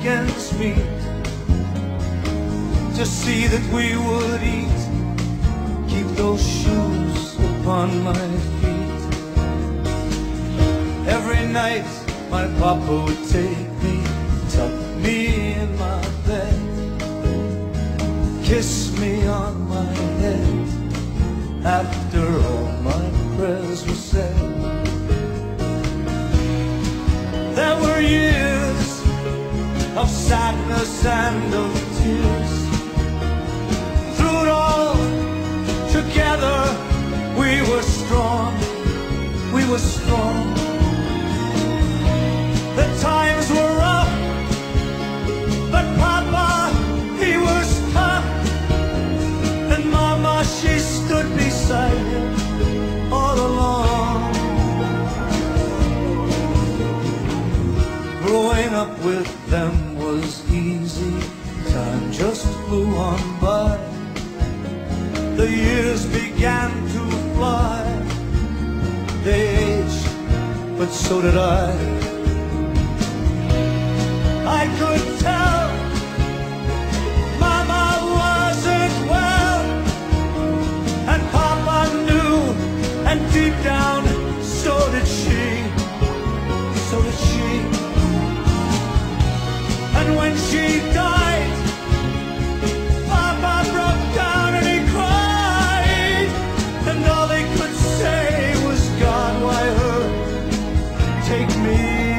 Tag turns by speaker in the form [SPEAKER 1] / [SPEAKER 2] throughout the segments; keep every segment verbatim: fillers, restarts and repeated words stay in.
[SPEAKER 1] ends meet, to see that we would eat, keep those shoes upon my feet. Every night my papa would take me, tuck me in my bed, kiss me on my head after all my prayers were said. There were years of sadness and of tears. Through it all, together we were strong, we were strong. The times were rough, but Papa, he was tough. And Mama, she stood beside him all along. Growing up with them was easy, time just flew on by. The years began to fly, they aged, but so did I. I could tell Mama wasn't well, and Papa knew, and deep down, so did she, so did she. And when she died, Papa broke down and he cried, and all they could say was, God, why her? Take me.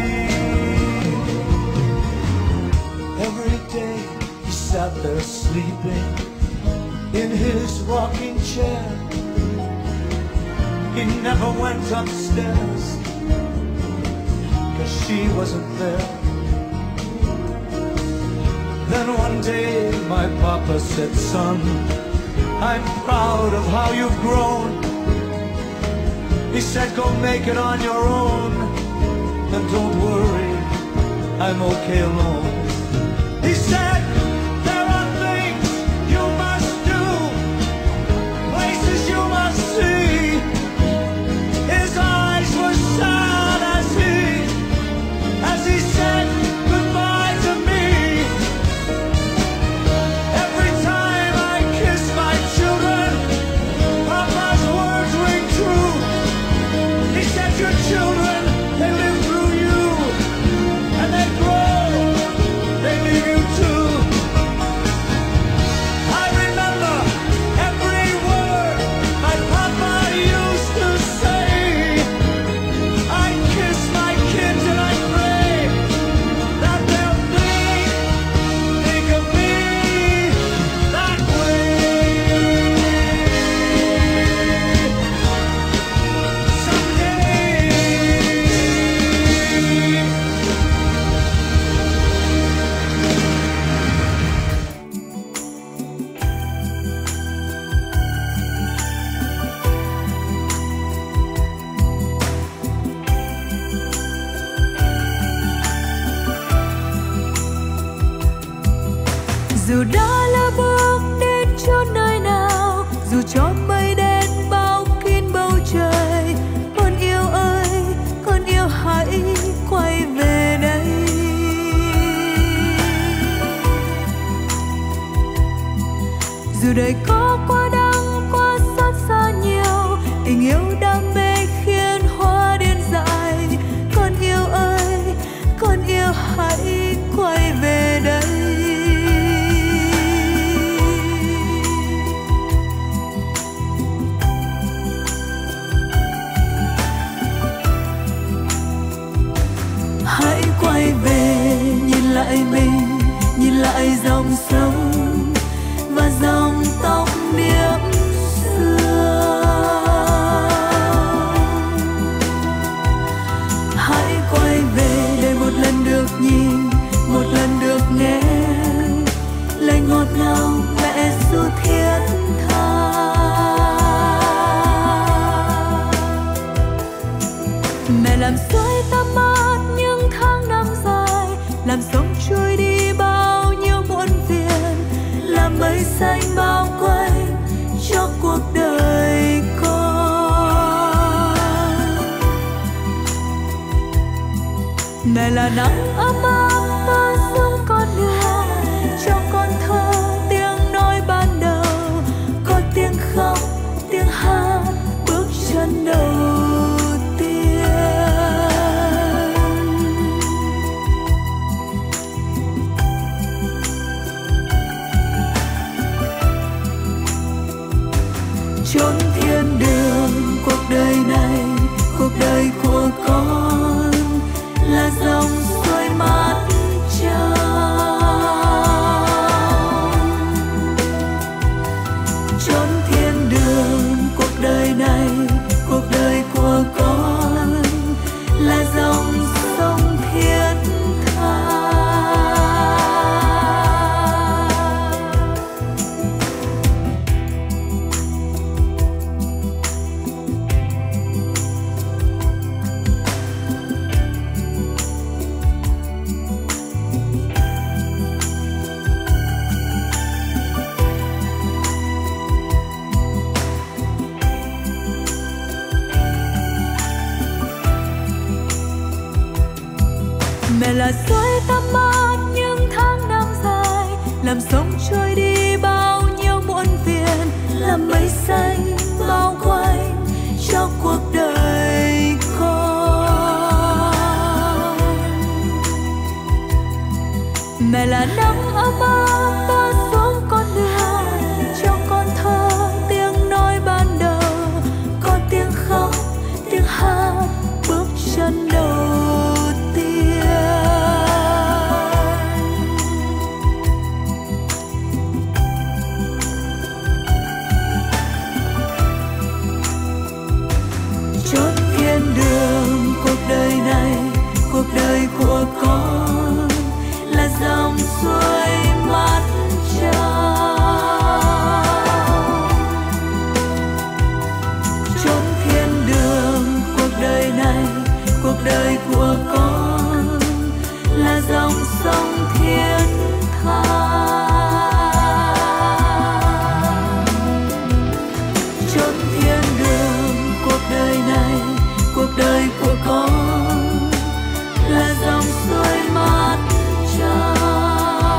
[SPEAKER 1] Every day he sat there sleeping in his rocking chair. He never went upstairs, 'cause she wasn't there. Then one day my papa said, son, I'm proud of how you've grown. He said, go make it on your own, and don't worry, I'm okay alone. He said, there are things you must do, places you must see. His eyes were sad as he, as he said goodbye to me. Every time I kiss my children, Papa's words ring true. He said, your children, they live through you, and they grow, they leave you too. I remember every word my Papa used to say. I kiss my kids and I pray that they'll think, think of me that way. Someday.
[SPEAKER 2] Dù đã là bước đến chốn nơi nào, dù cho mây đen bao kín bầu trời, con yêu ơi, con yêu hãy quay về đây. Dù đời có quá đắng, quá xót xa nhiều, tình yêu đam mê khiến hoa điên dại. Con yêu ơi, con yêu hãy quay về đây. Hãy quay về, nhìn lại mình, nhìn lại dòng sông và dòng tóc điệp xưa. Hãy quay về để một lần được nhìn, một lần được nghe lời ngọt ngào mẹ ru thiết tha. Mẹ làm xuôi tâm mát những tháng năm dài, làm sống trôi đi bao nhiêu muộn phiền, làm mây xanh bao quanh cho cuộc đời con. Mẹ là nắng ấm áp ta giúp con là suối tắm mát những tháng năm dài, làm sông trôi đi bao nhiêu muộn phiền, làm mây xanh bao quanh cho cuộc đời con. Mẹ là nắng ấm áp tỏa xuống con đường, cho con thơ tiếng nói ban đầu, có tiếng khóc tiếng hát bước chân đầu tiên. Chốt thiên đường cuộc đời này, cuộc đời của con là dòng suối mát trong. Chốt thiên đường cuộc đời này, cuộc đời của con là dòng sông thiên thang. Chốt thiên đường cuộc đời này, cuộc đời của con là dòng suối mát trong.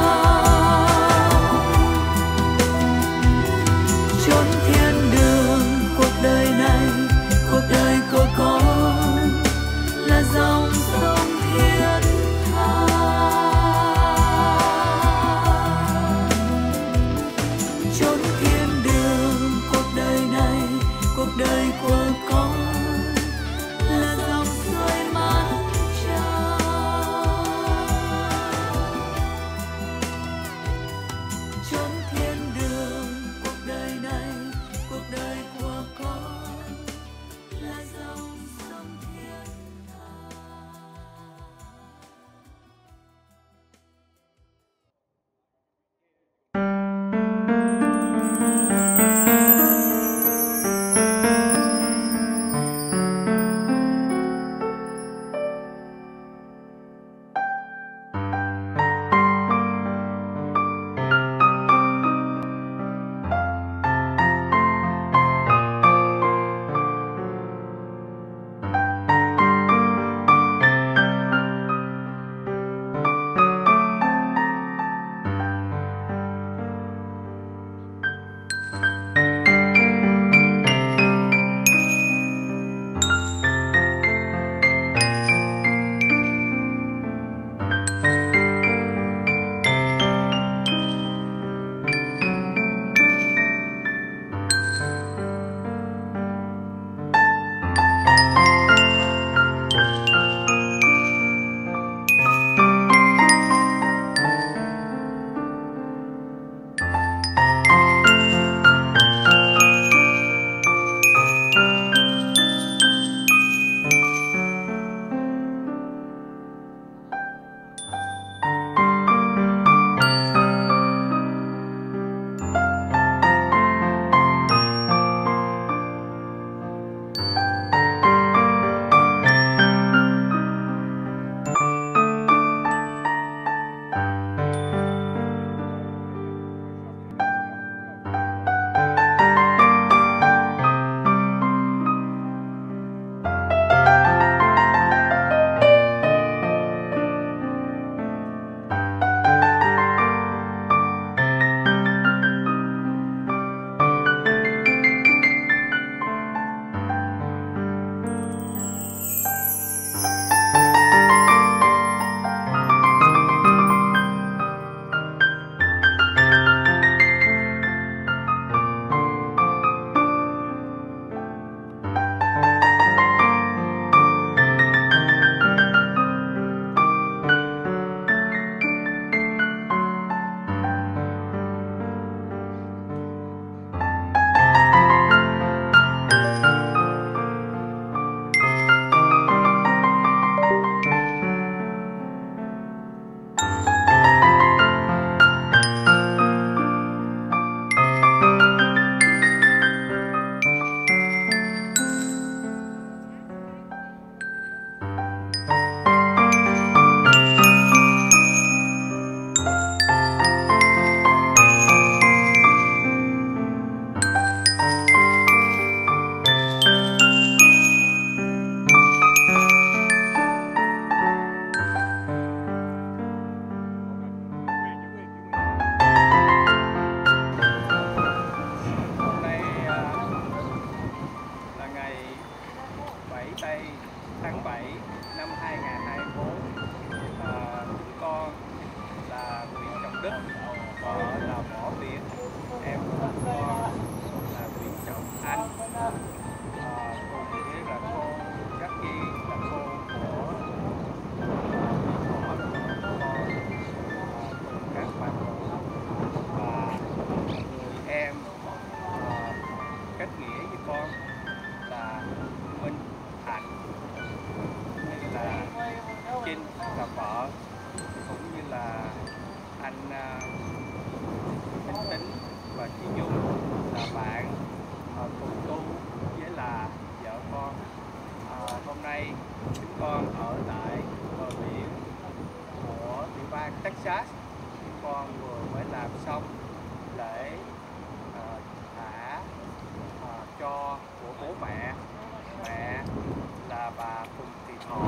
[SPEAKER 3] uh, Minh Tính và chị Dung là bạn uh, cùng tu với là vợ con. Uh, hôm nay chúng con ở tại bờ biển của tiểu bang Texas. Chúng con vừa mới làm xong lễ uh, thả uh, cho của bố mẹ. Mẹ là bà Phùng Thị Thọ,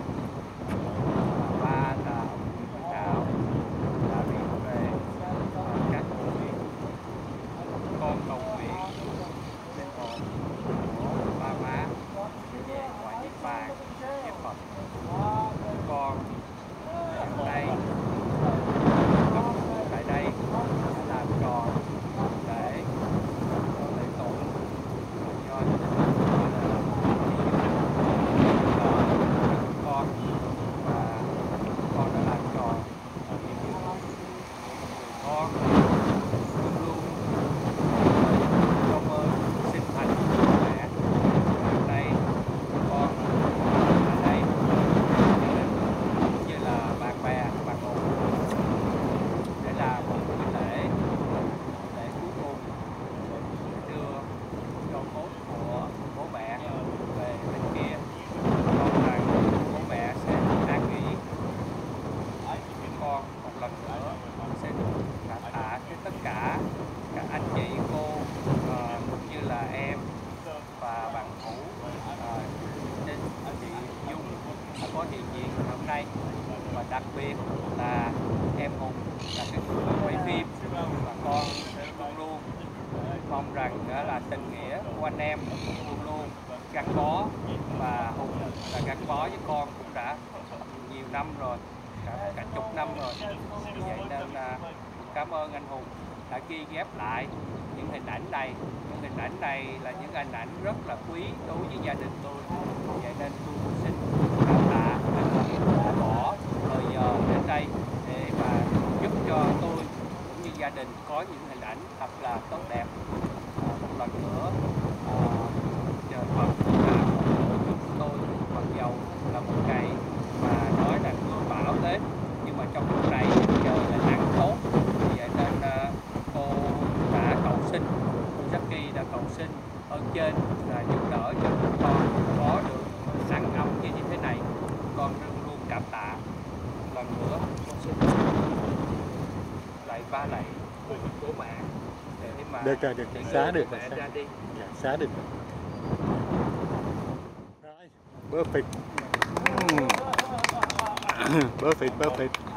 [SPEAKER 3] ba là Nguyễn Đạo, đã viết về uh, các vụ việc. Con cầu nguyện linh hồn của ba má về ngoài niết bàn với Phật. Con ở đây tại đây đã làm tròn để lễ tụng cho con, và con đã làm tròn nhiệm vụ của con luôn luôn trong ơn sinh thành mẹ. Hôm nay con ở đây như là bạn bè bạn hữu để làm một buổi lễ để cuối cùng để đưa cho cốt của bố mẹ về bên kia. Con rằng bố mẹ sẽ an nghỉ. Con một lần nữa xin cảm tạ với tất cả các anh chị cô uh, cũng như là em và bạn cũ uh, nên chị Dung đã có hiện diện hôm nay, và đặc biệt là em Hùng là cái người quay phim, và con luôn luôn mong rằng uh, là tình nghĩa của anh em luôn luôn gắn bó, và Hùng là gắn bó với con cũng đã nhiều năm rồi, cả, cả chục năm rồi. Vì vậy nên uh, cảm ơn anh Hùng đã ghi ghép lại những hình ảnh này. Những hình ảnh này là những hình ảnh rất là quý đối với gia đình tôi. Vì vậy nên tôi xin cảm tạ anh Hùng đã bỏ thời giờ đến đây để mà giúp cho tôi cũng như gia đình có những hình ảnh thật là tốt đẹp. Uh, một lần nữa uh, nhờ Phật là giúp tôi, mặc dầu là một ngày mà nói là mưa bão đến, nhưng mà trong lúc này giờ là nắng tốt. Vì vậy nên uh, cô đã cầu xin, cô Jackie đã cầu xin ở trên là giúp đỡ cho chúng con có được nắng ấm như thế này. Con luôn luôn cảm tạ. Một lần nữa con xin lại ba lạy bố mẹ để mà
[SPEAKER 4] được rồi, được rồi, xá được
[SPEAKER 3] mẹ
[SPEAKER 4] xá.
[SPEAKER 3] ra đi.
[SPEAKER 4] Dạ, xá được rồi. Perfect. Mm. Perfect, perfect.